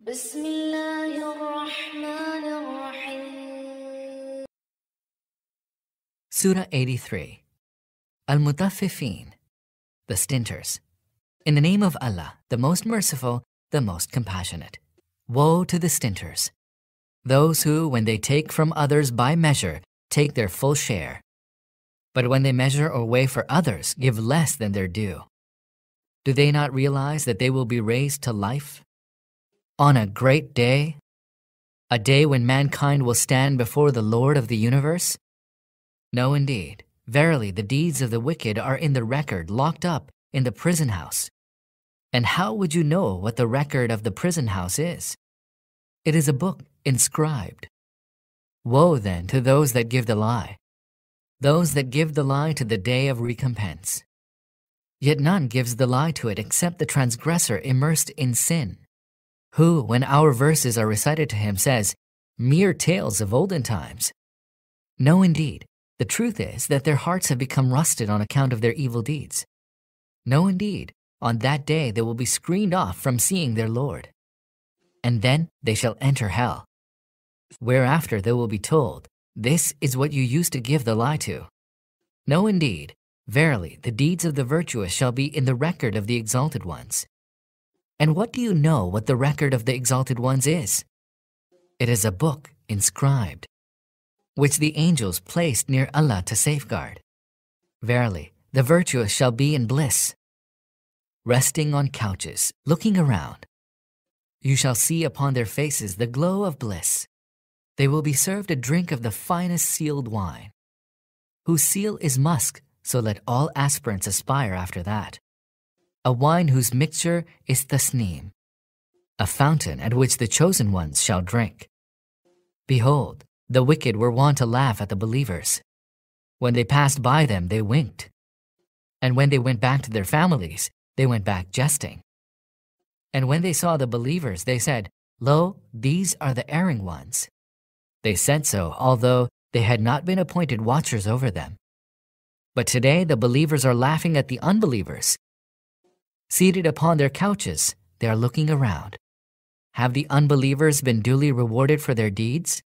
بسم الله الرحمن الرحيم. Surah 83. Al-Mutaffifin, the stinters. In the name of Allah, the most merciful, the most compassionate. Woe to the stinters, those who, when they take from others by measure, take their full share. But when they measure or weigh for others, give less than their due. Do they not realize that they will be raised to life? On a great day, a day when mankind will stand before the Lord of the universe? No, indeed. Verily, the deeds of the wicked are in the record, locked up in the prison house. And how would you know what the record of the prison house is? It is a book inscribed. Woe then to those that give the lie, those that give the lie to the day of recompense. Yet none gives the lie to it except the transgressor immersed in sin, who, when our verses are recited to him, says, mere tales of olden times. No, indeed. The truth is that their hearts have become rusted on account of their evil deeds. No, indeed, on that day they will be screened off from seeing their Lord. And then they shall enter hell, whereafter they will be told, this is what you used to give the lie to. No, indeed, verily, the deeds of the virtuous shall be in the record of the exalted ones. And what do you know what the record of the exalted ones is? It is a book inscribed, which the angels placed near Allah to safeguard. Verily, the virtuous shall be in bliss, resting on couches, looking around. You shall see upon their faces the glow of bliss. They will be served a drink of the finest sealed wine, whose seal is musk, so let all aspirants aspire after that. A wine whose mixture is tasneem, a fountain at which the chosen ones shall drink. Behold, the wicked were wont to laugh at the believers. When they passed by them, they winked. And when they went back to their families, they went back jesting. And when they saw the believers, they said, lo, these are the erring ones. They said so, although they had not been appointed watchers over them. But today the believers are laughing at the unbelievers. Seated upon their couches, they are looking around. Have the unbelievers been duly rewarded for their deeds?